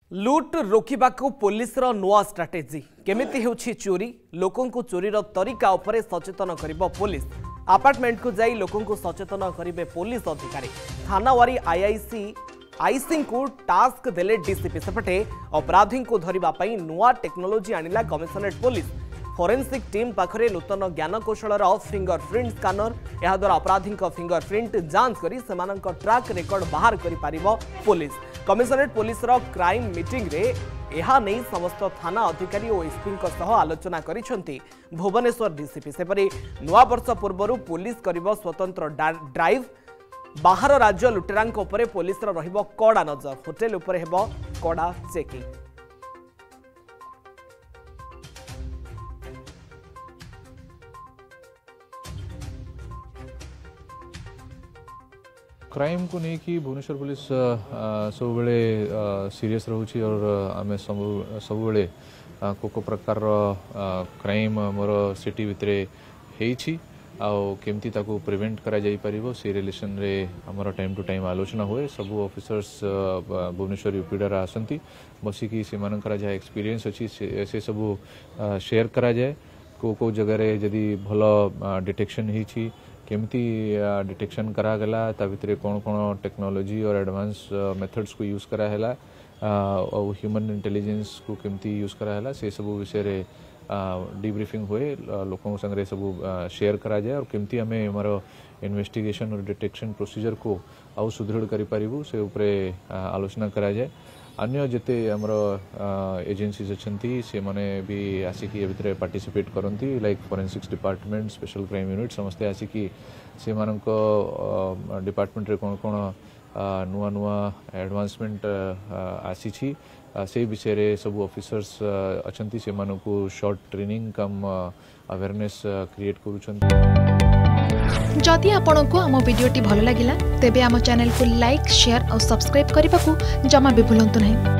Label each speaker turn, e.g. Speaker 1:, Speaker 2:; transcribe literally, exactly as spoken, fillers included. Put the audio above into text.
Speaker 1: लुट रोकवाक पुलिस नुआ स्ट्राटेजी केमिति हेउछि चोरी लोकों को चोरी तरीका उपरे सचेतन करिबो पुलिस। अपार्टमेंट को जाई लोकों को सचेतन करिबे पुलिस अधिकारी। थानावारी आईआईसी आईसी को टास्क देले डीसीपी। सेपटे अपराधी को धरिबा पई नुआ टेक्नोलोजी आनिला कमिशनरेट पुलिस। फोरेंसिक टीम पाखरे नूतन ज्ञानकौशल फिंगरप्रिंट स्कानर या द्वारा अपराधी फिंगरप्रिंट जांच करी सेमानक ट्रैक रेकर्ड बाहर करि पारिबो पुलिस। कमिशनरेट पुलिस रो क्राइम मीटिंग रे यह नहीं समस्त थाना अधिकारी और एसपी सह आलोचना करिसेंती भुवनेश्वर डीसीपी। सेपरि नुआ वर्ष पूर्व पुलिस करिबो स्वतंत्र ड्राइव। बाहर राज्य लुटेरांक उपरे पुलिस रो रहिबो कड़ा नजर। होटेल उपरे हेबो कड़ा चेकिंग।
Speaker 2: क्राइम को नहीं कि भुवनेश्वर पुलिस सब बेले सीरियस रोची और आम सब सब बेले को को प्रकार क्राइम मोर सिटी भितर होती केमती ताको प्रिवेंट करा जाई परिबो से रिलेशन रे हमर टाइम टू टाइम आलोचना हुए। सब ऑफिसर्स भुवनेश्वर यूपीडर आसंती बसिकी से मानकर जहाँ एक्सपीरियंस अच्छी से सब शेयर करा जाए। को को जगह रे जदि भल डिटेक्शन होती केमती डिटेक्शन करागला ता भितर कौन कौन टेक्नोलॉजी और एडवांस मेथड्स को यूज कराला और ह्यूमन इंटेलिजेंस को केमती यूज कराला से सब विषय रे डीब्रीफिंग हुए। लोकों संगे सब शेयर करा जाए और केमती आम आमर इन्वेस्टिगेशन और डिटेक्शन प्रोसीजर को आउ सुदृढ़ करि पारिबु से उपरे आलोचना करा जाए। अन्य जिते आमर एजेंसीज अच्छी से माने भी आसिकी ए भितर पार्टिसिपेट करती like forensics department special crime unit समस्ते आसिकी से मानक डिपार्टमेंट रे कौन कौन नुआ नुआ एडवांसमेंट आसी से विषय रे सब ऑफिसर्स अच्छी से मानकु short training cum awareness create करूछंती।
Speaker 3: जदि आपंक आम भिडी भल लगा तेब आम चैनल को लाइक शेयर और सब्सक्राइब करने को जमा भी भूलु नहीं।